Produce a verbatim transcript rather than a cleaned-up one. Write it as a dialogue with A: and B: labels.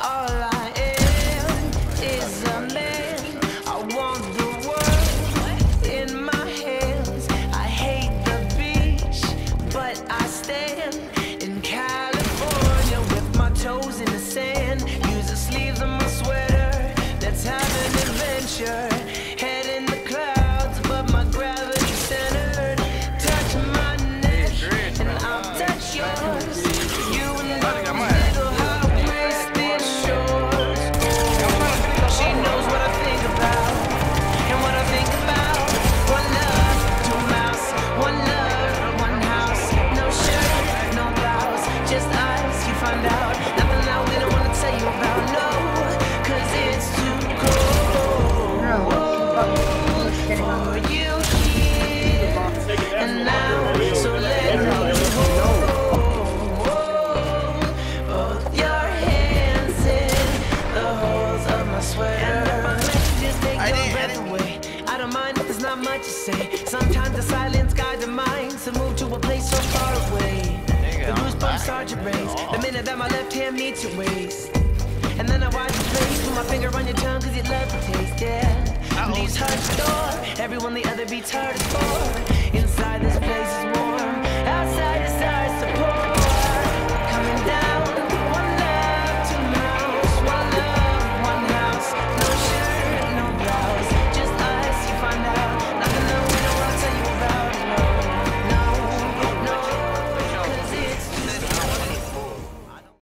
A: All I am is a man. I want the world in my hands. I hate the beach, but I stand in California with my toes in the sand. Use the sleeves of my sweater. Let's have an adventure. Head in the clouds, but my gravity centered. Touch my neck, and I'll touch yours. You and those little highways, thin shores. She knows what I think about, and what I think about. One love, two mouths, one love, one house. No shirt, no blouse, just us. You find out nothing that we don't wanna tell you about. No, 'cause it's too cold for you here and now. So let me hold both your hands in the holes of my sweater. Just take your breath away. I don't mind if there's not much to say. Sometimes the silence guides the mind to move to a place so far away. The goosebumps start to raise the minute that my left hand meets your waist. And then I watch your face, put my finger on your tongue, 'cause you love the taste, yeah. These hushed door, everyone the other beats hardest for. Inside this place is